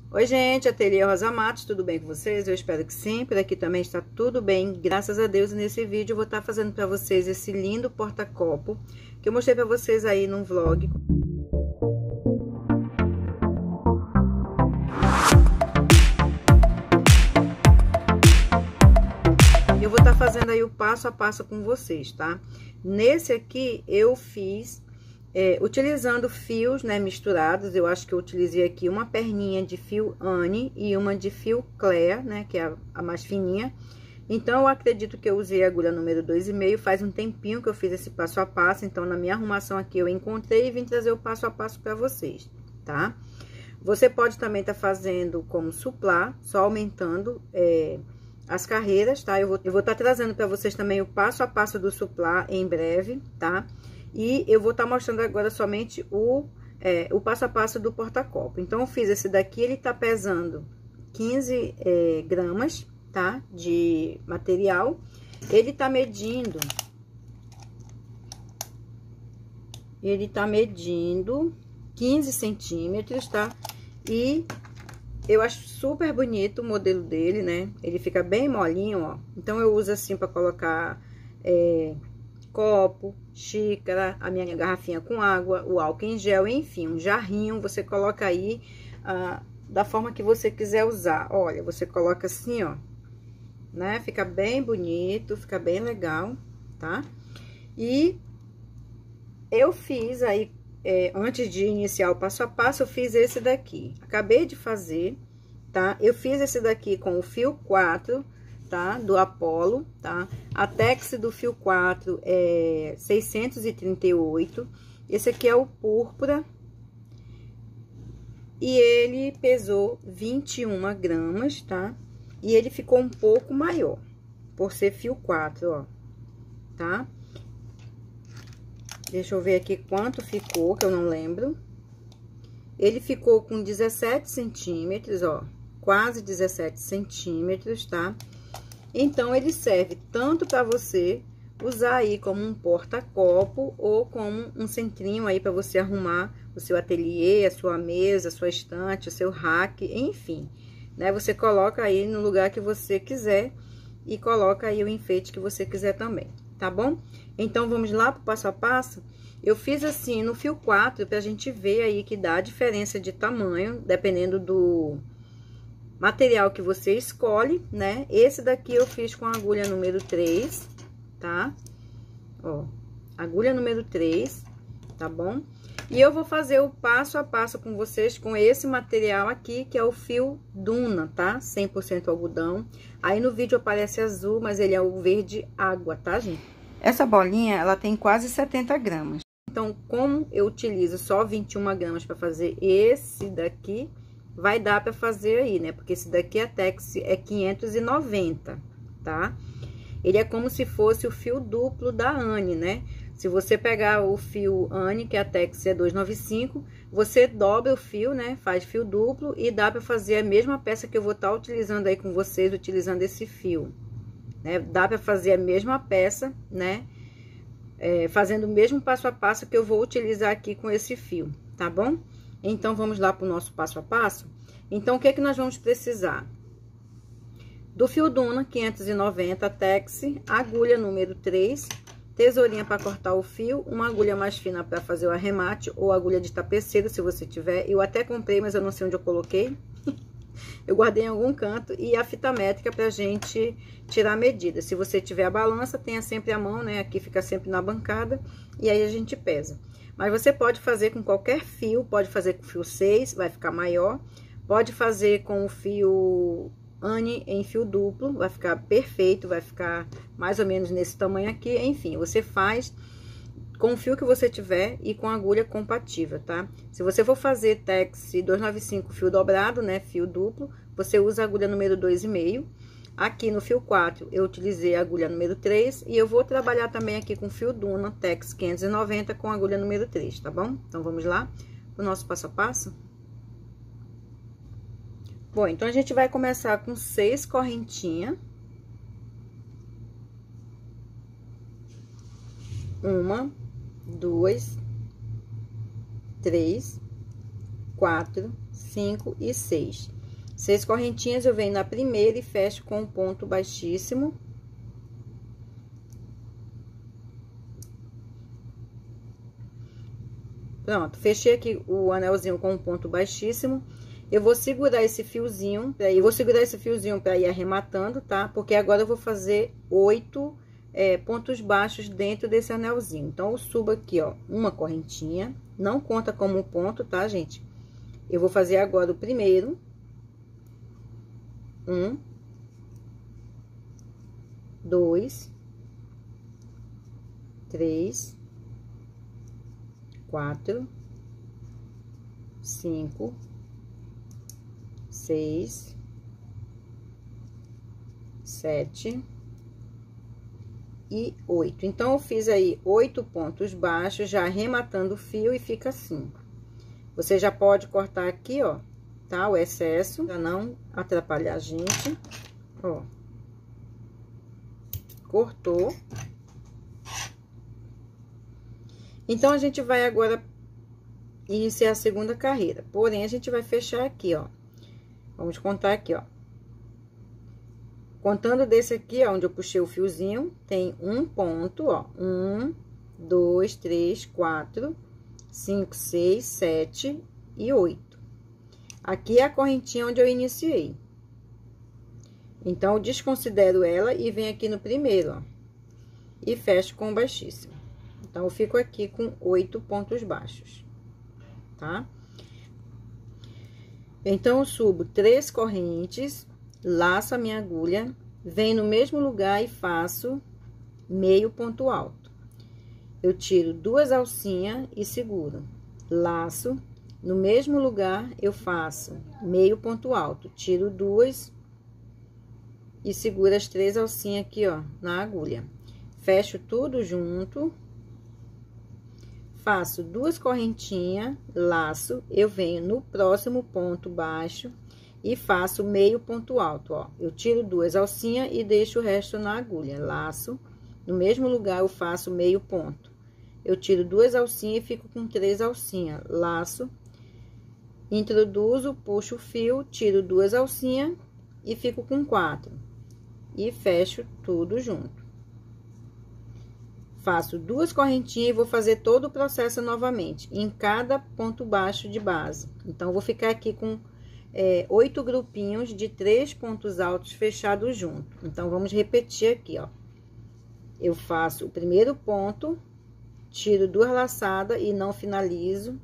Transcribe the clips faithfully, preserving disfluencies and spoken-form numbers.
Oi, gente, Ateliê Rosa Matos, tudo bem com vocês? Eu espero que sim, por aqui também está tudo bem, graças a Deus. E nesse vídeo eu vou estar fazendo para vocês esse lindo porta-copo que eu mostrei para vocês aí num vlog. Eu vou estar fazendo aí o passo a passo com vocês, tá? Nesse aqui eu fiz... É, utilizando fios, né, misturados. Eu acho que eu utilizei aqui uma perninha de fio Anne e uma de fio Claire, né, que é a, a mais fininha. Então, eu acredito que eu usei a agulha número dois e meio, faz um tempinho que eu fiz esse passo a passo. Então, na minha arrumação aqui, eu encontrei e vim trazer o passo a passo para vocês, tá? Você pode também estar tá fazendo como suplá, só aumentando é, as carreiras, tá? Eu vou eu vou estar tá trazendo para vocês também o passo a passo do suplá em breve, tá? E eu vou estar tá mostrando agora somente o, é, o passo a passo do porta-copo. Então, eu fiz esse daqui, ele tá pesando quinze é, gramas, tá? De material. Ele tá medindo... Ele tá medindo quinze centímetros, tá? E eu acho super bonito o modelo dele, né? Ele fica bem molinho, ó. Então, eu uso assim para colocar... É, copo, xícara, a minha garrafinha com água, o álcool em gel, enfim, um jarrinho, você coloca aí ah, da forma que você quiser usar. Olha, você coloca assim, ó, né? Fica bem bonito, fica bem legal, tá? E eu fiz aí, é, antes de iniciar o passo a passo, eu fiz esse daqui. Acabei de fazer, tá? Eu fiz esse daqui com o fio quatro, tá? Do Apollo, tá? A Tex do fio quatro é seiscentos e trinta e oito. Esse aqui é o púrpura. E ele pesou vinte e uma gramas, tá? E ele ficou um pouco maior, por ser fio quatro, ó, tá? Deixa eu ver aqui quanto ficou, que eu não lembro. Ele ficou com dezessete centímetros, ó, quase dezessete centímetros, tá? Então, ele serve tanto para você usar aí como um porta-copo ou como um centrinho aí para você arrumar o seu ateliê, a sua mesa, a sua estante, o seu rack, enfim, né? Você coloca aí no lugar que você quiser e coloca aí o enfeite que você quiser também, tá bom? Então, vamos lá pro passo a passo. Eu fiz assim no fio quatro pra gente ver aí que dá a diferença de tamanho, dependendo do... material que você escolhe, né? Esse daqui eu fiz com a agulha número três, tá? Ó, agulha número três, tá bom? E eu vou fazer o passo a passo com vocês com esse material aqui, que é o fio Duna, tá? cem por cento algodão. Aí no vídeo aparece azul, mas ele é o verde água, tá, gente? Essa bolinha, ela tem quase setenta gramas. Então, como eu utilizo só vinte e uma gramas para fazer esse daqui... vai dar para fazer aí, né? Porque esse daqui, a Tex, é quinhentos e noventa, tá? Ele é como se fosse o fio duplo da Anne, né? Se você pegar o fio Anne, que a Tex é duzentos e noventa e cinco, você dobra o fio, né? Faz fio duplo e dá para fazer a mesma peça que eu vou estar utilizando aí com vocês, utilizando esse fio, né? Dá para fazer a mesma peça, né? É, fazendo o mesmo passo a passo que eu vou utilizar aqui com esse fio, tá bom? Então, vamos lá para o nosso passo a passo. Então, o que é que nós vamos precisar? Do fio Duna, quinhentos e noventa, Tex, agulha número três, tesourinha para cortar o fio, uma agulha mais fina para fazer o arremate, ou agulha de tapeceiro, se você tiver. Eu até comprei, mas eu não sei onde eu coloquei. Eu guardei em algum canto. E a fita métrica pra gente tirar a medida. Se você tiver a balança, tenha sempre a mão, né? Aqui fica sempre na bancada. E aí, a gente pesa. Mas você pode fazer com qualquer fio, pode fazer com fio seis, vai ficar maior. Pode fazer com o fio Anne em fio duplo, vai ficar perfeito, vai ficar mais ou menos nesse tamanho aqui. Enfim, você faz com o fio que você tiver e com a agulha compatível, tá? Se você for fazer Tex duzentos e noventa e cinco fio dobrado, né, fio duplo, você usa a agulha número dois e meio. Aqui no fio quatro, eu utilizei a agulha número três e eu vou trabalhar também aqui com fio Duna Tex quinhentos e noventa com a agulha número três, tá bom? Então, vamos lá pro nosso passo a passo? Bom, então, a gente vai começar com seis correntinhas. Uma, duas, três, quatro, cinco e seis. Seis correntinhas, eu venho na primeira e fecho com um ponto baixíssimo. Pronto, fechei aqui o anelzinho com um ponto baixíssimo. Eu vou segurar esse fiozinho, eu vou segurar esse fiozinho para ir arrematando, tá? Porque agora eu vou fazer oito é, pontos baixos dentro desse anelzinho. Então, eu subo aqui, ó, uma correntinha, não conta como ponto, tá, gente? Eu vou fazer agora o primeiro. Um. Dois. Três. Quatro. Cinco. Seis. Sete. E oito. Então, eu fiz aí oito pontos baixos, já arrematando o fio, e fica assim. Você já pode cortar aqui, ó, tá? O excesso, pra não atrapalhar a gente. Ó. Cortou. Então, a gente vai agora iniciar a segunda carreira. Porém, a gente vai fechar aqui, ó. Vamos contar aqui, ó. Contando desse aqui, ó, onde eu puxei o fiozinho, tem um ponto, ó. Um, dois, três, quatro, cinco, seis, sete e oito. Aqui é a correntinha onde eu iniciei. Então, eu desconsidero ela e venho aqui no primeiro, ó. E fecho com baixíssimo. Então, eu fico aqui com oito pontos baixos, tá? Então, eu subo três correntes, laço a minha agulha, venho no mesmo lugar e faço meio ponto alto. Eu tiro duas alcinhas e seguro. Laço, no mesmo lugar eu faço meio ponto alto, tiro duas e seguro as três alcinhas aqui, ó, na agulha. Fecho tudo junto. Faço duas correntinhas, laço, eu venho no próximo ponto baixo e faço meio ponto alto, ó. Eu tiro duas alcinhas e deixo o resto na agulha. Laço, no mesmo lugar eu faço meio ponto. Eu tiro duas alcinhas e fico com três alcinhas. Laço, introduzo, puxo o fio, tiro duas alcinhas e fico com quatro. E fecho tudo junto. Faço duas correntinhas e vou fazer todo o processo novamente, em cada ponto baixo de base. Então, vou ficar aqui com é, oito grupinhos de três pontos altos fechados junto. Então, vamos repetir aqui, ó. Eu faço o primeiro ponto, tiro duas laçadas e não finalizo.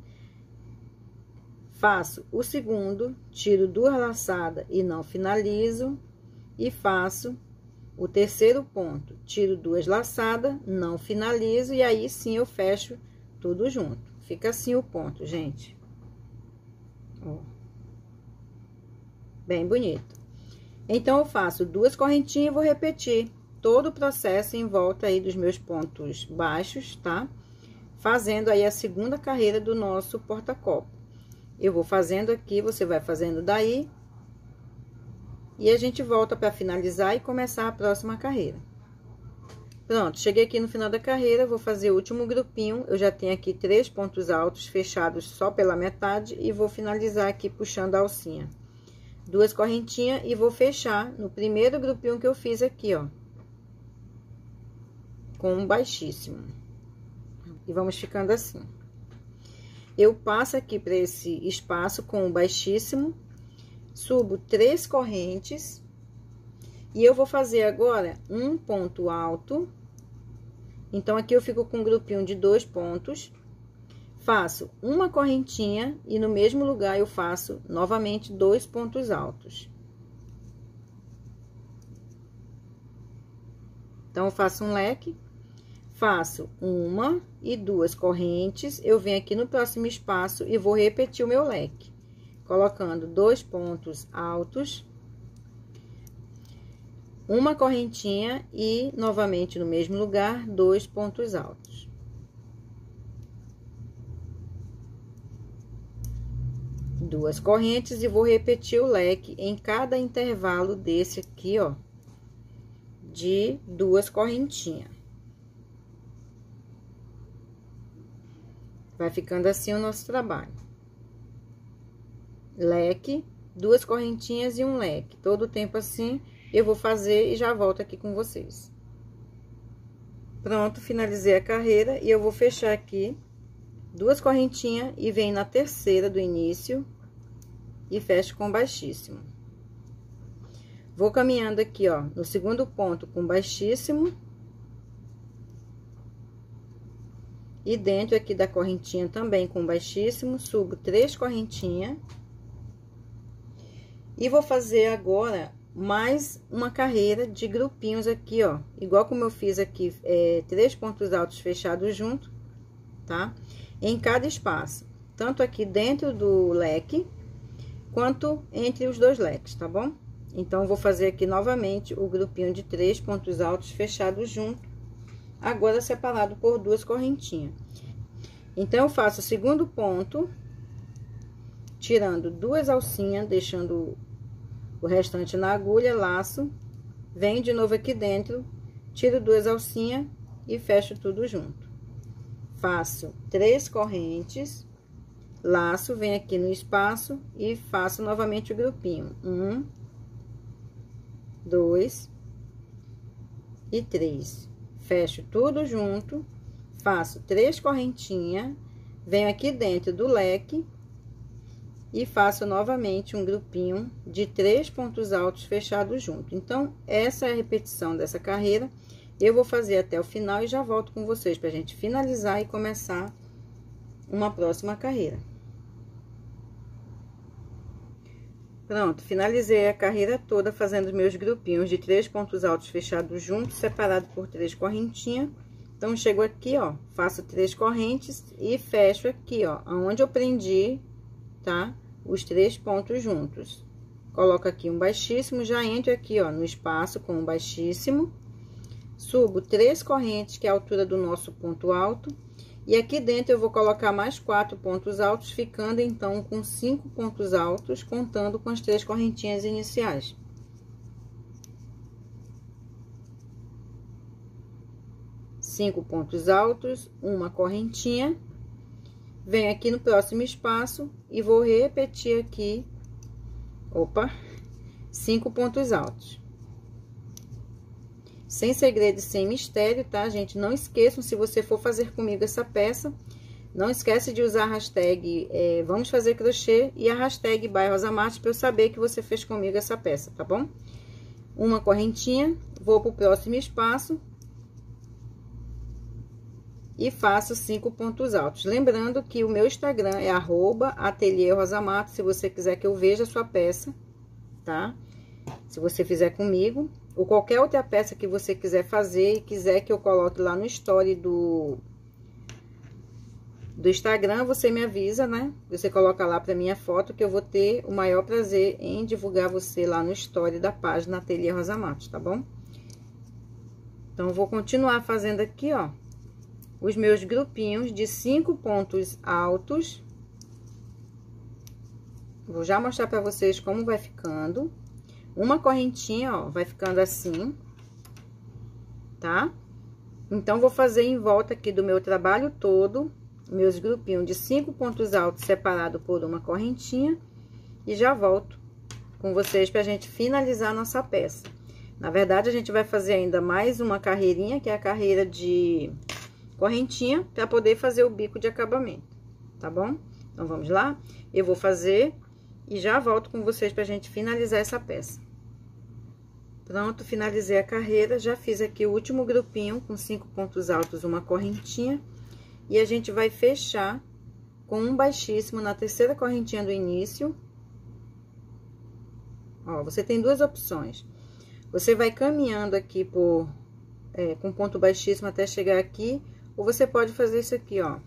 Faço o segundo, tiro duas laçadas e não finalizo. E faço o terceiro ponto, tiro duas laçadas, não finalizo, e aí sim eu fecho tudo junto. Fica assim o ponto, gente. Ó. Bem bonito. Então, eu faço duas correntinhas e vou repetir todo o processo em volta aí dos meus pontos baixos, tá? Fazendo aí a segunda carreira do nosso porta-copo. Eu vou fazendo aqui, você vai fazendo daí. E a gente volta para finalizar e começar a próxima carreira. Pronto, cheguei aqui no final da carreira, vou fazer o último grupinho. Eu já tenho aqui três pontos altos fechados só pela metade e vou finalizar aqui puxando a alcinha. Duas correntinhas e vou fechar no primeiro grupinho que eu fiz aqui, ó. Com um baixíssimo. E vamos ficando assim. Eu passo aqui para esse espaço com o baixíssimo. Subo três correntes e eu vou fazer agora um ponto alto. Então, aqui eu fico com um grupinho de dois pontos. Faço uma correntinha e no mesmo lugar eu faço novamente dois pontos altos. Então, eu faço um leque, faço uma e duas correntes. Eu venho aqui no próximo espaço e vou repetir o meu leque. Colocando dois pontos altos, uma correntinha e novamente no mesmo lugar, dois pontos altos. Duas correntes e vou repetir o leque em cada intervalo desse aqui, ó, de duas correntinhas. Vai ficando assim o nosso trabalho. Leque, duas correntinhas e um leque. Todo o tempo assim, eu vou fazer e já volto aqui com vocês. Pronto, finalizei a carreira e eu vou fechar aqui duas correntinhas e venho na terceira do início e fecho com baixíssimo. Vou caminhando aqui, ó, no segundo ponto com baixíssimo. E dentro aqui da correntinha também com baixíssimo, subo três correntinhas. E vou fazer agora mais uma carreira de grupinhos aqui, ó. Igual como eu fiz aqui, é, três pontos altos fechados junto, tá? Em cada espaço. Tanto aqui dentro do leque, quanto entre os dois leques, tá bom? Então, vou fazer aqui novamente o grupinho de três pontos altos fechados junto. Agora, separado por duas correntinhas. Então, eu faço o segundo ponto, tirando duas alcinhas, deixando o restante na agulha, laço, venho de novo aqui dentro, tiro duas alcinhas e fecho tudo junto. Faço três correntes, laço, venho aqui no espaço e faço novamente o grupinho. Um, dois e três. Fecho tudo junto, faço três correntinhas, venho aqui dentro do leque e faço novamente um grupinho de três pontos altos fechados junto. Então, essa é a repetição dessa carreira. Eu vou fazer até o final e já volto com vocês pra gente finalizar e começar uma próxima carreira. Pronto, finalizei a carreira toda fazendo meus grupinhos de três pontos altos fechados juntos, separado por três correntinhas. Então, chego aqui, ó, faço três correntes e fecho aqui, ó, aonde eu prendi, tá? Os três pontos juntos. Coloco aqui um baixíssimo, já entro aqui, ó, no espaço com um baixíssimo. Subo três correntes, que é a altura do nosso ponto alto. E aqui dentro eu vou colocar mais quatro pontos altos, ficando então com cinco pontos altos, contando com as três correntinhas iniciais. Cinco pontos altos, uma correntinha. Venho aqui no próximo espaço e vou repetir aqui, opa, cinco pontos altos. Sem segredo e sem mistério, tá, gente? Não esqueçam, se você for fazer comigo essa peça, não esquece de usar a hashtag é, Vamos Fazer Crochê e a hashtag By Rosa Matos para eu saber que você fez comigo essa peça, tá bom? Uma correntinha, vou pro próximo espaço e faço cinco pontos altos. Lembrando que o meu Instagram é arroba ateliê rosa matos, se você quiser que eu veja a sua peça, tá? Se você fizer comigo, ou qualquer outra peça que você quiser fazer e quiser que eu coloque lá no story do, do Instagram, você me avisa, né? Você coloca lá pra minha foto que eu vou ter o maior prazer em divulgar você lá no story da página Ateliê Rosa Matos, tá bom? Então, eu vou continuar fazendo aqui, ó, os meus grupinhos de cinco pontos altos. Vou já mostrar pra vocês como vai ficando. Uma correntinha, ó, vai ficando assim, tá? Então, vou fazer em volta aqui do meu trabalho todo, meus grupinhos de cinco pontos altos separado por uma correntinha. E já volto com vocês pra gente finalizar a nossa peça. Na verdade, a gente vai fazer ainda mais uma carreirinha, que é a carreira de correntinha, pra poder fazer o bico de acabamento, tá bom? Então, vamos lá? Eu vou fazer e já volto com vocês pra gente finalizar essa peça. Pronto, finalizei a carreira, já fiz aqui o último grupinho com cinco pontos altos, uma correntinha. E a gente vai fechar com um baixíssimo na terceira correntinha do início. Ó, você tem duas opções. Você vai caminhando aqui por, é, com ponto baixíssimo até chegar aqui, ou você pode fazer isso aqui, ó.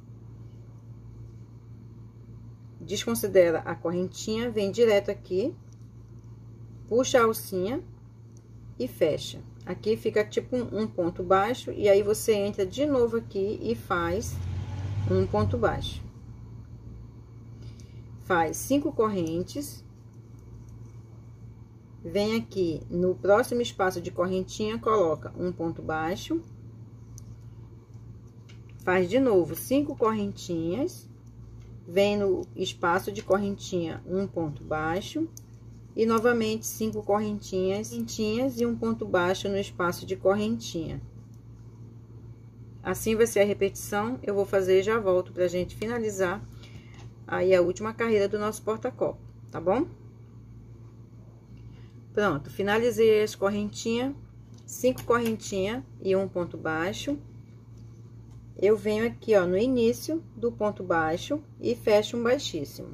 Desconsidera a correntinha, vem direto aqui, puxa a alcinha e fecha. Aqui fica tipo um, um ponto baixo, e aí você entra de novo aqui e faz um ponto baixo. Faz cinco correntes. Vem aqui no próximo espaço de correntinha, coloca um ponto baixo. Faz de novo cinco correntinhas. vem no espaço de correntinha um ponto baixo e novamente cinco correntinhas, correntinhas e um ponto baixo no espaço de correntinha. Assim vai ser a repetição, eu vou fazer e já volto pra gente finalizar aí a última carreira do nosso porta-copo, tá bom? Pronto, finalizei as correntinhas, cinco correntinhas e um ponto baixo. Eu venho aqui, ó, no início do ponto baixo e fecho um baixíssimo.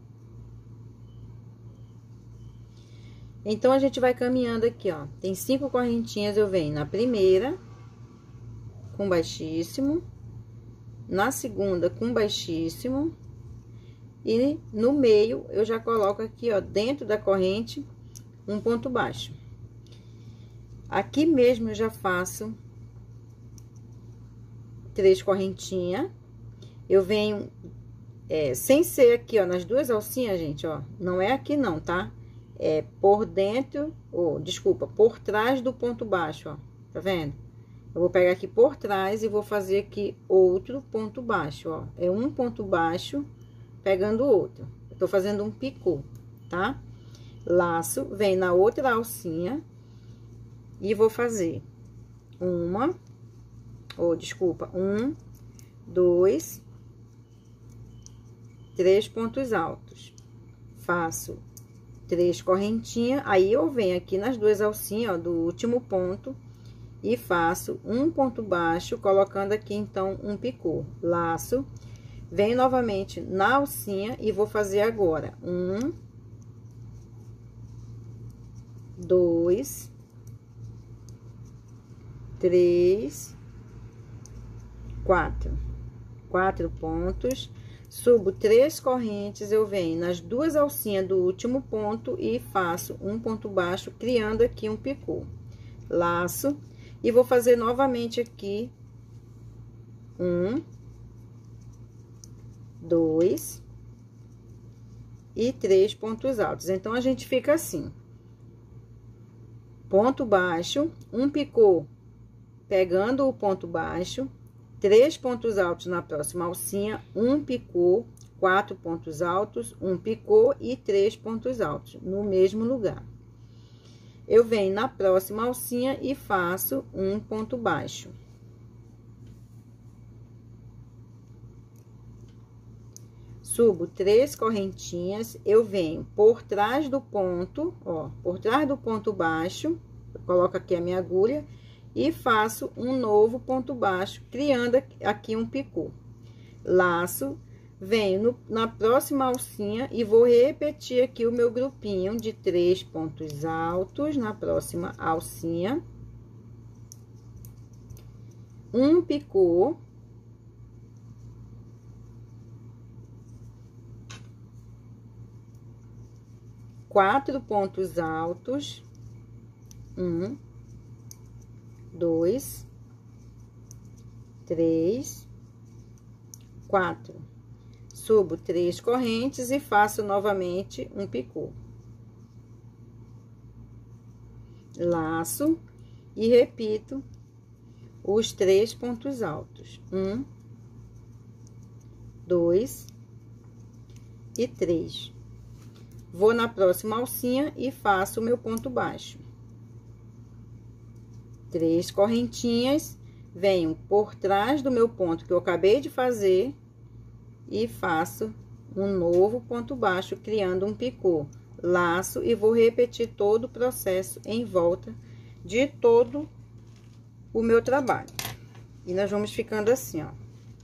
Então, a gente vai caminhando aqui, ó. Tem cinco correntinhas, eu venho na primeira, com baixíssimo, na segunda, com baixíssimo, e no meio, eu já coloco aqui, ó, dentro da corrente, um ponto baixo. Aqui mesmo, eu já faço três correntinhas, eu venho, é, sem ser aqui, ó, nas duas alcinhas, gente, ó, não é aqui não, tá? É por dentro, ou, desculpa, por trás do ponto baixo, ó, tá vendo? Eu vou pegar aqui por trás e vou fazer aqui outro ponto baixo, ó, é um ponto baixo pegando outro, eu tô fazendo um picô, tá? Laço, vem na outra alcinha e vou fazer uma... ou, desculpa, um, dois, três pontos altos. Faço três correntinhas, aí eu venho aqui nas duas alcinhas, ó, do último ponto, e faço um ponto baixo, colocando aqui, então, um picô. Laço, venho novamente na alcinha e vou fazer agora um, dois, três, quatro, quatro pontos, subo três correntes, eu venho nas duas alcinhas do último ponto e faço um ponto baixo, criando aqui um picô. Laço, e vou fazer novamente aqui um, dois e três pontos altos. Então, a gente fica assim: ponto baixo, um picô pegando o ponto baixo, três pontos altos na próxima alcinha, um picô, quatro pontos altos, um picô e três pontos altos no mesmo lugar. Eu venho na próxima alcinha e faço um ponto baixo. Subo três correntinhas, eu venho por trás do ponto, ó, por trás do ponto baixo, eu coloco aqui a minha agulha e faço um novo ponto baixo, criando aqui um picô. Laço, venho no, na próxima alcinha e vou repetir aqui o meu grupinho de três pontos altos na próxima alcinha. Um picô. Quatro pontos altos. Um, dois, três, quatro. Subo três correntes e faço novamente um picô. Laço e repito os três pontos altos. Um, dois e três. Vou na próxima alcinha e faço o meu ponto baixo. Três correntinhas, venho por trás do meu ponto que eu acabei de fazer e faço um novo ponto baixo, criando um picô. Laço e vou repetir todo o processo em volta de todo o meu trabalho. E nós vamos ficando assim, ó.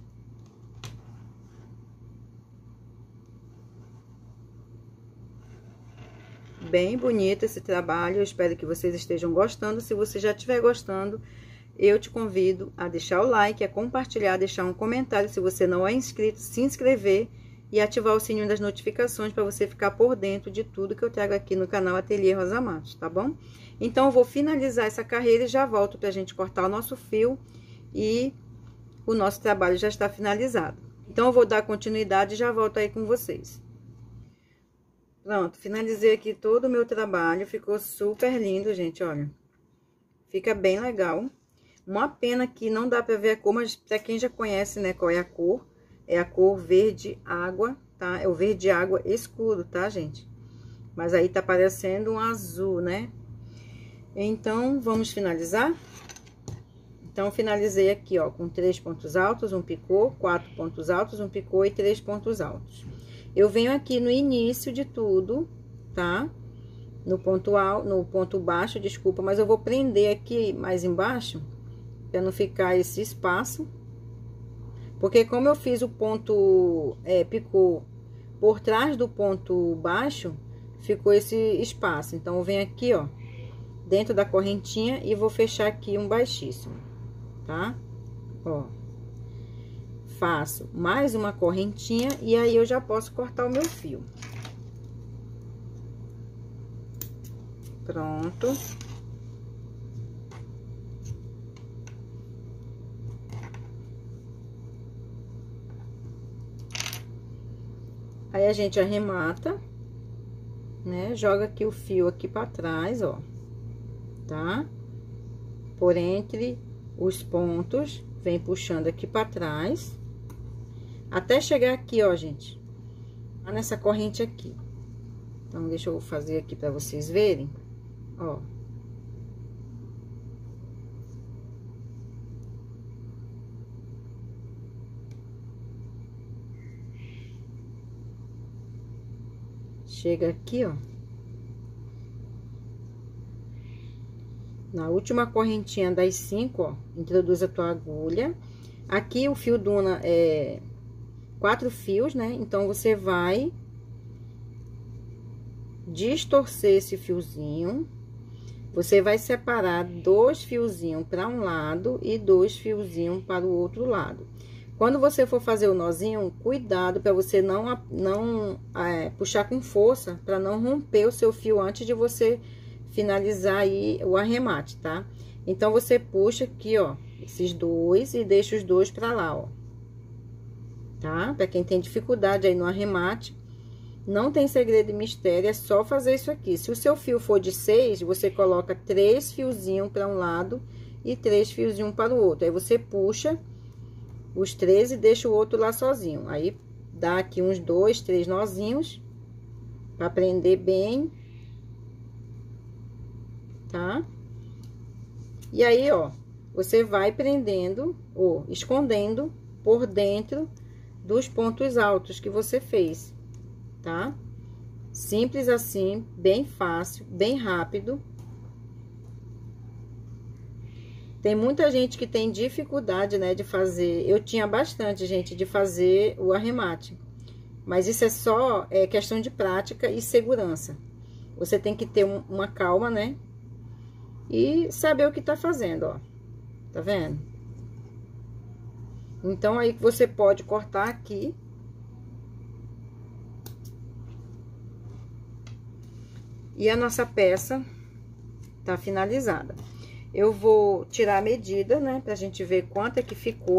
Bem bonito esse trabalho, eu espero que vocês estejam gostando. Se você já estiver gostando, eu te convido a deixar o like, a compartilhar, deixar um comentário. Se você não é inscrito, se inscrever e ativar o sininho das notificações para você ficar por dentro de tudo que eu trago aqui no canal Ateliê Rosa Matos, tá bom? Então, eu vou finalizar essa carreira e já volto pra gente cortar o nosso fio e o nosso trabalho já está finalizado. Então, eu vou dar continuidade e já volto aí com vocês. Pronto, finalizei aqui todo o meu trabalho, ficou super lindo, gente, olha. Fica bem legal. Uma pena que não dá pra ver a cor, mas pra quem já conhece, né, qual é a cor, é a cor verde água, tá? É o verde água escuro, tá, gente? Mas aí tá parecendo um azul, né? Então, vamos finalizar? Então, finalizei aqui, ó, com três pontos altos, um picô, quatro pontos altos, um picô e três pontos altos. Eu venho aqui no início de tudo, tá? No ponto alto, no ponto baixo, desculpa, mas eu vou prender aqui mais embaixo, pra não ficar esse espaço. Porque como eu fiz o ponto é, picô por trás do ponto baixo, ficou esse espaço. Então, eu venho aqui, ó, dentro da correntinha e vou fechar aqui um baixíssimo, tá? Ó, faço mais uma correntinha e aí eu já posso cortar o meu fio. Pronto. Aí a gente arremata, né? Joga aqui o fio aqui pra trás, ó, tá? Por entre os pontos, vem puxando aqui pra trás, até chegar aqui, ó, gente, nessa corrente aqui. Então, deixa eu fazer aqui pra vocês verem, ó. Chega aqui, ó. Na última correntinha das cinco, ó, introduz a tua agulha. Aqui o fio Duna é quatro fios, né? Então, você vai distorcer esse fiozinho. Você vai separar dois fiozinhos para um lado e dois fiozinhos para o outro lado. Quando você for fazer o nozinho, cuidado para você não, não é, puxar com força, para não romper o seu fio antes de você finalizar aí o arremate, tá? Então, você puxa aqui, ó, esses dois e deixa os dois pra lá, ó. Tá? Pra quem tem dificuldade aí no arremate, não tem segredo e mistério, é só fazer isso aqui. Se o seu fio for de seis, você coloca três fiozinhos pra um lado e três fiozinhos para o outro. Aí, você puxa os três e deixa o outro lá sozinho. Aí, dá aqui uns dois, três nozinhos pra prender bem. Tá? E aí, ó, você vai prendendo ou escondendo por dentro dos pontos altos que você fez, tá? Simples assim, bem fácil, bem rápido. Tem muita gente que tem dificuldade, né, de fazer. Eu tinha bastante, gente, de fazer o arremate. Mas isso é só é, questão de prática e segurança. Você tem que ter um, uma calma, né? E saber o que tá fazendo, ó. Tá vendo? Então, aí você pode cortar aqui. E a nossa peça tá finalizada. Eu vou tirar a medida, né? Pra gente ver quanto é que ficou.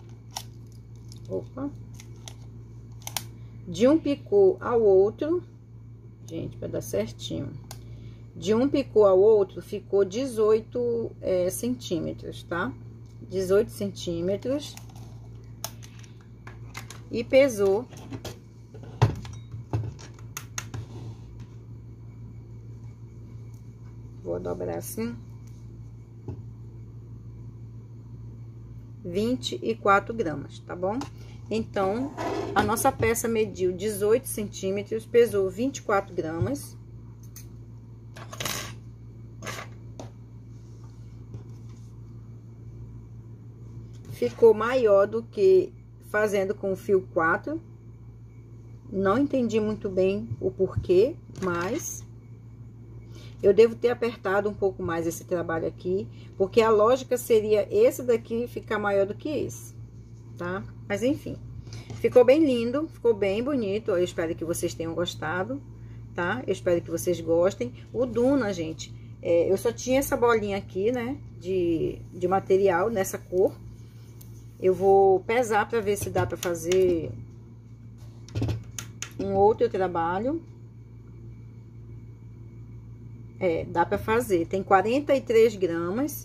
Opa. De um picô ao outro. Gente, pra dar certinho. De um picô ao outro, ficou dezoito é, centímetros, tá? dezoito centímetros. E pesou. Vou dobrar assim. vinte e quatro gramas, tá bom? Então, a nossa peça mediu dezoito centímetros, pesou vinte e quatro gramas. Ficou maior do que fazendo com o fio quatro. Não entendi muito bem o porquê, mas eu devo ter apertado um pouco mais esse trabalho aqui, porque a lógica seria esse daqui ficar maior do que esse, tá? Mas enfim, ficou bem lindo, ficou bem bonito. Eu espero que vocês tenham gostado, tá? Eu espero que vocês gostem. O Duna, gente, é, eu só tinha essa bolinha aqui, né, de, de material nessa cor. Eu vou pesar pra ver se dá pra fazer um outro trabalho. É, dá pra fazer. Tem quarenta e três gramas.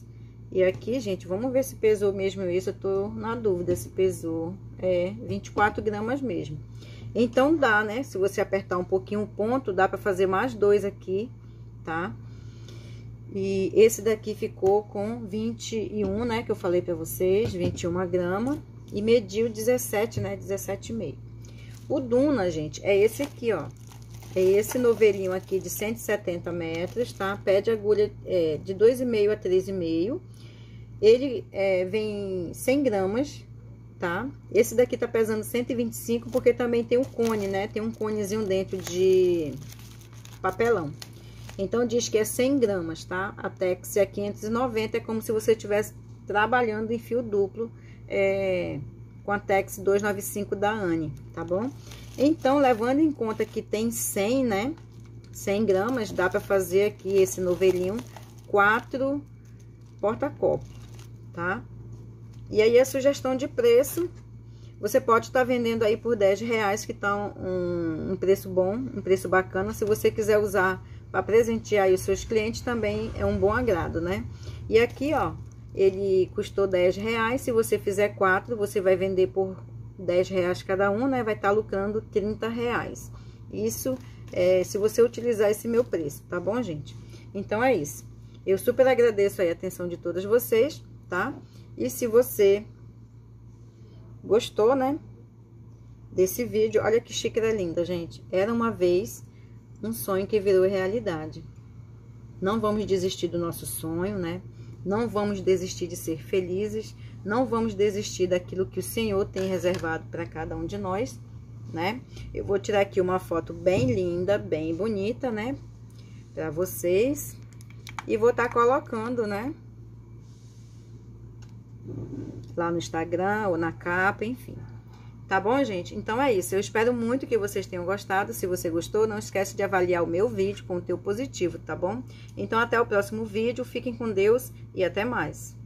E aqui, gente, vamos ver se pesou mesmo isso. Eu tô na dúvida se pesou. É, vinte e quatro gramas mesmo. Então, dá, né? Se você apertar um pouquinho o ponto, dá pra fazer mais dois aqui, tá? E esse daqui ficou com vinte e um, né? Que eu falei pra vocês, vinte e uma gramas. E mediu dezessete, né? dezessete e meio. O Duna, gente, é esse aqui, ó. É esse novelinho aqui de cento e setenta metros, tá? Pé de agulha é, de dois e meio a três e meio. Ele é, vem cem gramas, tá? Esse daqui tá pesando cento e vinte e cinco, porque também tem um cone, né? Tem um conezinho dentro de papelão. Então, diz que é cem gramas, tá? A Tex é quinhentos e noventa, é como se você estivesse trabalhando em fio duplo, é, com a Tex duzentos e noventa e cinco da Anne, tá bom? Então, levando em conta que tem cem, né? cem gramas, dá pra fazer aqui esse novelinho, quatro porta-copo, tá? E aí, a sugestão de preço, você pode estar vendendo aí por dez reais, que tá um, um preço bom, um preço bacana. Se você quiser usar para presentear aí os seus clientes, também é um bom agrado, né? E aqui, ó, ele custou dez reais. Se você fizer quatro, você vai vender por dez reais cada um, né? Vai estar lucrando trinta reais. Isso é se você utilizar esse meu preço, tá bom, gente? Então, é isso. Eu super agradeço aí a atenção de todas vocês, tá? E se você gostou, né, desse vídeo, olha que xícara linda, gente. Era uma vez um sonho que virou realidade. Não vamos desistir do nosso sonho, né? Não vamos desistir de ser felizes. Não vamos desistir daquilo que o Senhor tem reservado para cada um de nós, né? Eu vou tirar aqui uma foto bem linda, bem bonita, né, para vocês. E vou estar colocando, né, lá no Instagram ou na capa, enfim. Tá bom, gente? Então é isso. Eu espero muito que vocês tenham gostado. Se você gostou, não esquece de avaliar o meu vídeo com o teu positivo, tá bom? Então até o próximo vídeo. Fiquem com Deus e até mais.